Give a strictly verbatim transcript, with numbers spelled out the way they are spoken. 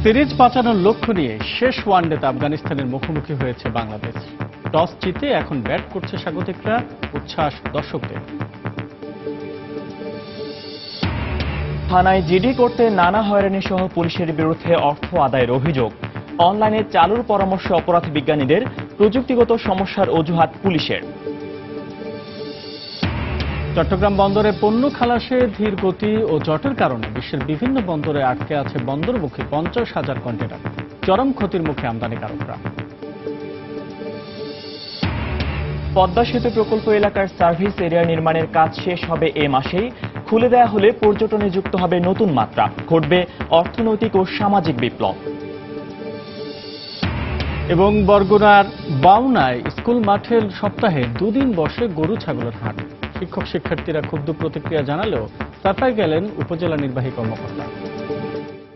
Series বাঁচানোর লক্ষ্য নিয়ে শেষ ওয়ানডেতে আফগানিস্তানের মুখোমুখি হয়েছে বাংলাদেশ। টস জিতে এখন ব্যাট করছে স্বাগতিকরা, উচ্ছ্বাস দর্শকদের। থানায় জিডি করতে নানা হয়রানি সহ পুলিশের বিরুদ্ধে অর্থ আদায়ের অভিযোগ। অনলাইনে চালুর পরামর্শ অপরাধ বিজ্ঞানীদের, প্রযুক্তিগত সমস্যার অজুহাত পুলিশের। চট্টগ্রাম বন্দরে পণ্য খালাসে ধীর গতি ও জটের কারণে বিশ্বের বিভিন্ন বন্দরে আটকে আছে বন্দরমুখী পঞ্চাশ হাজার কন্টেনার। চরম ক্ষতির মুখে আমদানিকারকরা। পদ্মা সেতু প্রকল্প এলাকার সার্ভিস এরিয়া নির্মাণের কাজ শেষ হবে এ মাসেই। খুলে দেয়া হলে পর্যটনে যুক্ত হবে নতুন মাত্রা, ঘটবে অর্থনৈতিক ও সামাজিক বিপ্লব। এবং বরগুনার বাউনায় স্কুল মাঠে সপ্তাহে দুদিন বসে গরু ছাগলের হাট। শিক্ষক শিক্ষার্থীরা ক্ষুব্ধ প্রতিক্রিয়া জানালেও সাফাই গেলেন উপজেলা নির্বাহী কর্মকর্তা।